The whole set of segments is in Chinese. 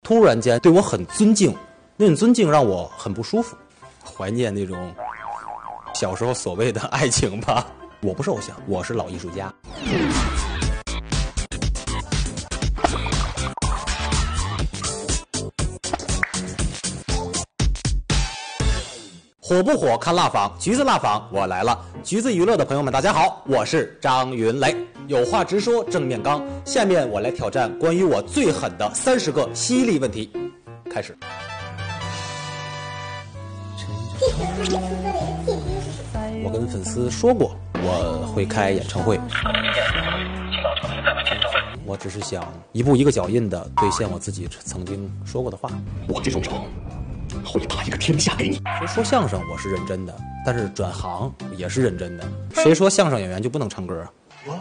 突然间对我很尊敬，那种尊敬让我很不舒服，怀念那种小时候所谓的爱情吧。我不是偶像，我是老艺术家。火不火看辣房，橘子辣房我来了。橘子娱乐的朋友们大家好，我是张云雷，有话直说正面刚。下面我来挑战关于我最狠的30个犀利问题，开始。我跟粉丝说过我会开演唱会，我只是想一步一个脚印的兑现我自己曾经说过的话。 我这种丑会打一个天下给你。 说相声我是认真的，但是转行也是认真的。谁说相声演员就不能唱歌啊？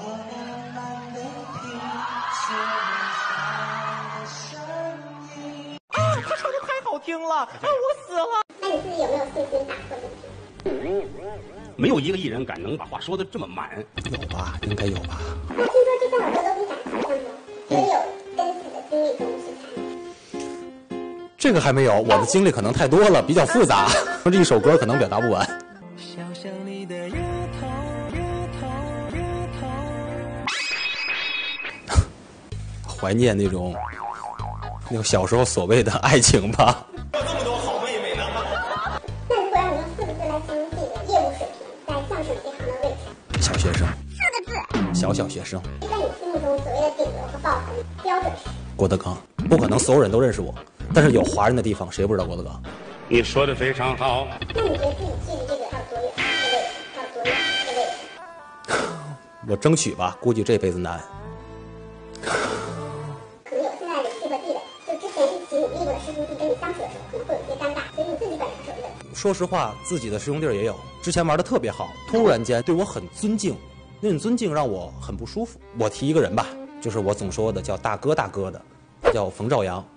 他说的太好听了，我死了。 那你自己有没有信心打破这个？ 没有一个艺人敢能把话说得这么满。 有吧，应该有吧。 我听说这3首歌都比打破相声，只有跟死的经历中是才。 这个还没有，我的经历可能太多了，比较复杂，这一首歌可能表达不完。 想象你的热头， 怀念那种小时候所谓的爱情吧。 那如果让你用4个字来形容自己的业务水平，在相声这行的位置， 小学生 4个字。 小学生。 在你心目中所谓的顶流和爆棚标准是？ 郭德纲，不可能所有人都认识我，但是有华人的地方谁不知道郭德纲？ 你说的非常好。 那你觉得自己距离这个要多远？要多远？这个位置？ 我争取吧，估计这辈子难。 可能有现在的契合地位，就之前一起努力过的师兄弟跟你相处的时候，可能会有些尴尬，所以你自己本身是有一个。 说实话，自己的师兄弟也有，之前玩的特别好，突然间对我很尊敬，那种尊敬让我很不舒服。我提一个人吧，就是我总说的叫大哥的，叫冯兆阳。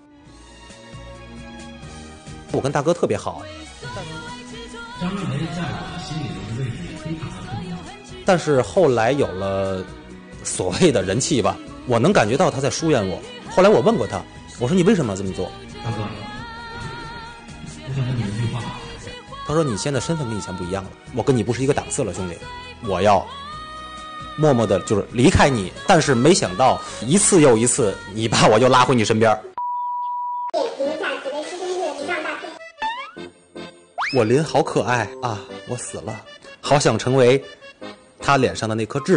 我跟大哥特别好， 张云雷在我心里的位置非常的重要。 但是后来有了所谓的人气吧，我能感觉到他在疏远我。后来我问过他，我说你为什么要这么做？ 大哥，我想问你一句话。 他说你现在身份跟以前不一样了，我跟你不是一个档次了，兄弟，我要默默的就是离开你。但是没想到一次又一次，你把我又拉回你身边。我林好可爱啊，我死了，好想成为他脸上的那颗痣。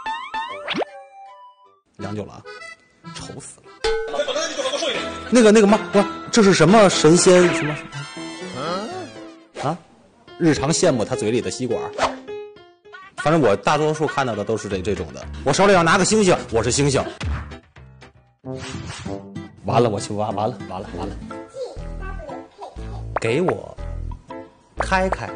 良久了啊，丑死了。那个妈，不，这是什么神仙什么？啊？日常羡慕他嘴里的吸管。反正我大多数看到的都是这种的。我手里要拿个星星，我是星星。完了，我去完了。给我开开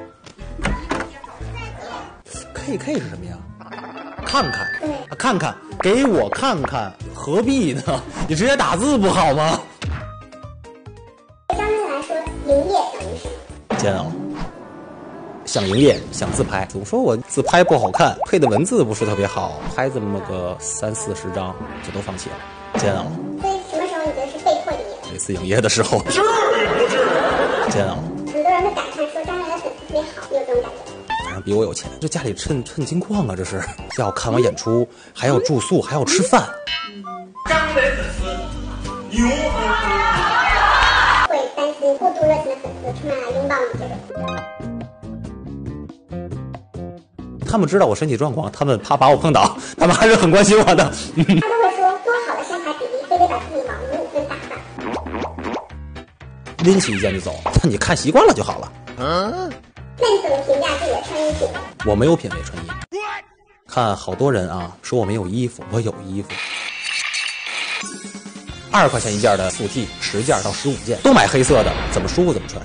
，K 是什么呀？看看，给我看看，何必呢？你直接打字不好吗？ 对张震来说，营业等于什么？ 煎熬。想营业，想自拍，总说我自拍不好看，配的文字不是特别好，拍这么个30-40张就都放弃了。煎熬。 所以什么时候你觉得是被迫营业？ 每次营业的时候。煎熬。 很多人都感叹说张震的粉丝特别好，你有这种感觉吗？ 反正比我有钱，这家里趁金矿啊！这是要看完演出，还要住宿，还要吃饭。 张雷粉丝牛！ 会担心过度热情的粉丝冲上来拥抱你这种。 他们知道我身体状况，他们怕把我碰倒，他们还是很关心我的。 他都会说多好的身材比例，非得把自己往5分打扮。 拎起一件就走，但你看习惯了就好了。 那你怎么评价自己的穿衣品味？ 我没有品味穿衣。看好多人啊说我没有衣服，我有衣服。20块钱一件的素 T，10件到15件，都买黑色的，怎么舒服怎么穿。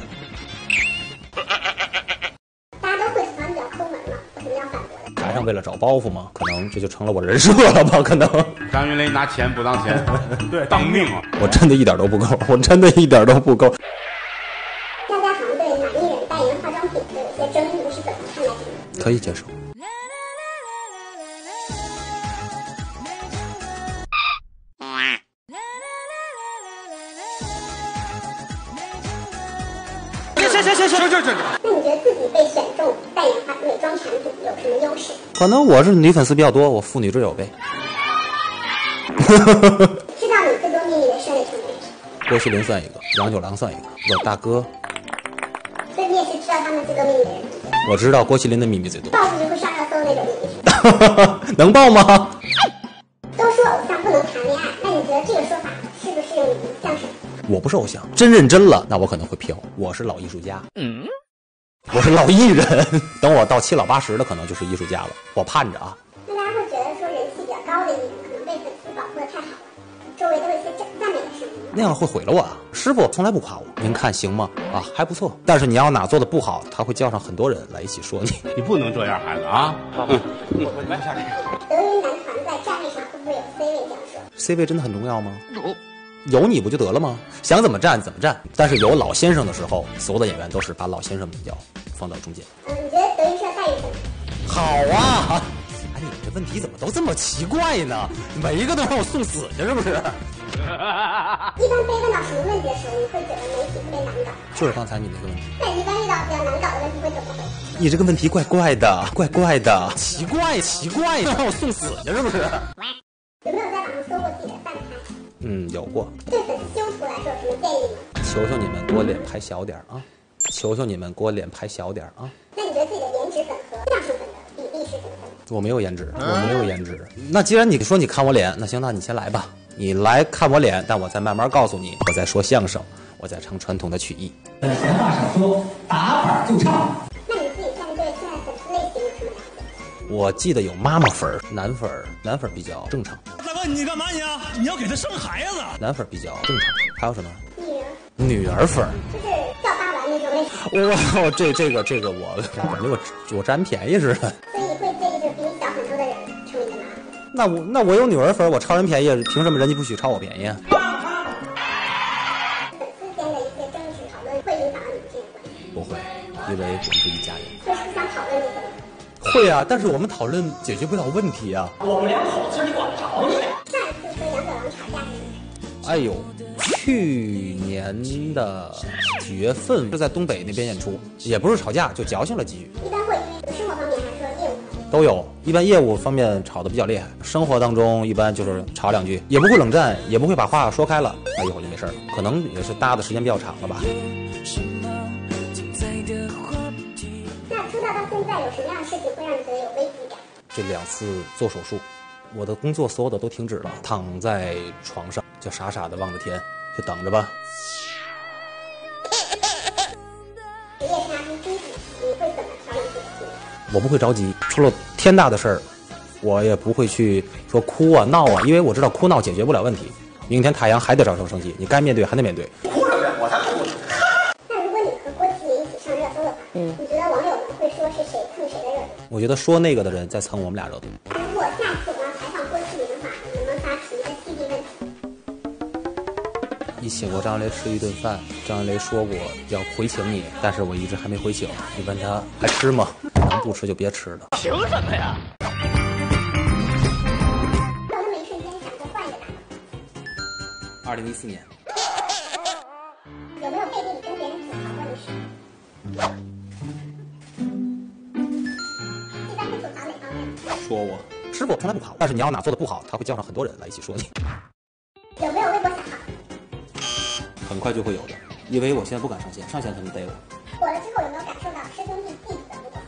大家都会喜欢比较抠门嘛，有什么要反驳的？ 台上为了找包袱嘛，可能这就成了我人设了吧？可能。 张云雷拿钱不当钱，对，当命啊！ 我真的一点都不够，我真的一点都不够。 大家好像对男艺人代言化妆品都有些争议，你是怎么看待的？ 可以接受。 那你觉得自己被选中代言美妆产品有什么优势？ 可能我是女粉丝比较多，我妇女之友呗。 知道你最多秘密的生日成员是？ 郭麒麟算一个，杨九郎算一个，我大哥。 所以你也是知道他们最多秘密的人。 我知道郭麒麟的秘密最多。 报出去会上热搜那种秘密。 能报吗？ 都说偶像不能谈恋爱，那你觉得这个说法适不适用于相声？ 我不是偶像，真认真了，那我可能会飘。我是老艺术家，我是老艺人。等我到7老80的，可能就是艺术家了。我盼着啊。 那大家会觉得说人气比较高的艺人可能被粉丝保护的太好了，周围都有一些赞美的声音。 那样会毁了我啊！师傅从来不夸我，您看行吗？啊，还不错。但是你要哪做的不好，他会叫上很多人来一起说你。 你不能这样，孩子啊！ 德云男团在站位上会不会有 C 位这样说 ？C 位真的很重要吗？有你不就得了吗？想怎么站怎么站。但是有老先生的时候，所有的演员都是把老先生比较放到中间。 你觉得德云社待遇怎么样？ 好啊！哎，你这问题怎么都这么奇怪呢？每一个都让我送死去是不是？ 一般被问到什么问题的时候，你会觉得媒体特别难搞？ 就是刚才你那个问题。 那一般遇到比较难搞的问题会怎么回答？ 你这个问题怪怪的，怪怪的，奇怪，让我送死去是不是？ 有没有在网上说过自己的饭拍？ 有过。 对粉丝修图来说有什么建议吗？ 求求你们给我脸拍小点啊！求求你们给我脸拍小点啊！ 那你觉得自己的颜值粉和相声粉的比例是怎么分？ 我没有颜值，我没有颜值。那既然你说你看我脸，那行，那你先来吧。你来看我脸，但我再慢慢告诉你，我在说相声，我在唱传统的曲艺。 闲话少说，打板就唱。 那你自己现在对现在粉丝类型有什么了解？ 我记得有妈妈粉儿、男粉儿，男粉儿比较正常。 大哥，你干嘛你啊？你要给他生孩子？ 男粉儿比较正常。还有什么？ 女儿粉儿。 就是叫八丸那种类型。 哇，这个我感觉我占便宜似的。 所以你会介意就比你小很多的人成为你的妈妈？ 那我有女儿粉，我超人便宜，凭什么人家不许超我便宜啊？ 粉丝间的一些争执讨论会影响到你们这个关系？ 不会，因为我们是一家人。 会互相讨论这些吗？ 会啊，但是我们讨论解决不了问题啊。 我们两口子你管得着你？ 上一次和杨九郎吵架是什么？ 哎呦，去年的几月份是在东北那边演出，也不是吵架，就矫情了几句。 一般会因为生活方面还是说业务方面？ 都有，一般业务方面吵得比较厉害，生活当中一般就是吵2句，也不会冷战，也不会把话说开了，那一会儿就没事了。可能也是搭的时间比较长了吧。 那出道到现在有什么样的事情会让你觉得有危机感？ 这2次做手术，我的工作所有的都停止了，躺在床上就傻傻的望着天，就等着吧。 职业生涯中低谷，你会怎么调整自己的心理？ 我不会着急，出了天大的事儿，我也不会去说哭啊闹啊，因为我知道哭闹解决不了问题。明天太阳还得照常升起，你该面对还得面对。 哭什么呀？我才哭呢。 那如果你和郭麒麟一起上热搜的话，你觉得网友们会说是谁蹭谁的热度？ 我觉得说那个的人在蹭我们俩热度。 如果下次我要采访郭麒麟的话，你能发出一个犀利问题？ 一请过张雷吃一顿饭，张雷说过要回请你，但是我一直还没回请。你问他还吃吗？能不吃就别吃了。 凭什么呀？ 有那么一瞬间想过换一个答案。 2014年， 有没有背地里跟别人吐槽过你事？一般会吐槽哪方面？ 说我师傅从来不夸我，但是你要哪做的不好，他会叫上很多人来一起说你。 有没有微博小号？ 很快就会有的，因为我现在不敢上线，上线他们逮我。 火了之后有没有感受到师兄弟弟子的不同？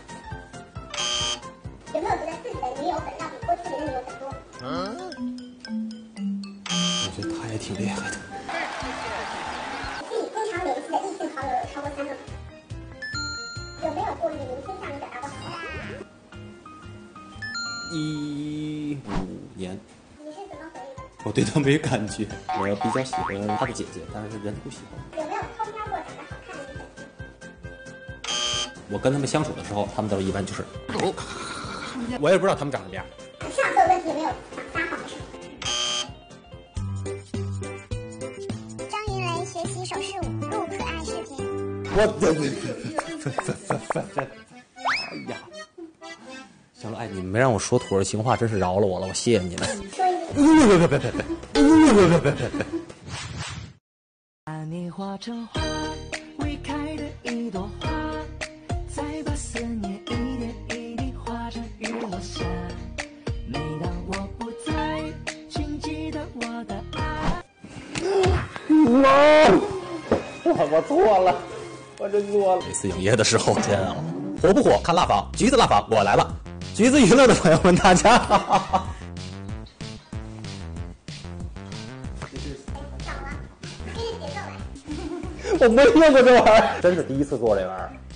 有没有觉得自己的女友粉要比郭麒麟的女友粉多？ 我觉得他也挺厉害的。 是你经常联系的异性好友有超过3个吗？有没有过于明星向你表达过好感？ 15年， 你是怎么回应的？ 我对他没感觉，我比较喜欢他的姐姐，但是人不喜欢。 有没有偷瞄过长得好看的女粉丝？ 我跟他们相处的时候，他们都一般就是，我也不知道他们长什么样。 上次的问题有没有想撒谎的时候？张云雷学习手势舞，录可爱视频。 哎呀，行了，哎，你们没让我说土味情话，真是饶了我了，我谢谢你们。 说一句。 把你化成花，未开的一一朵花，再把思念一点一滴化成雨落下。每当我不在，请记得我的爱。 我错了，我真错了。每次营业的时候，天啊，火不火看腊房，橘子腊房我来了。橘子娱乐的朋友们，大家好。我没用过这玩意儿，真是第一次做这玩意儿。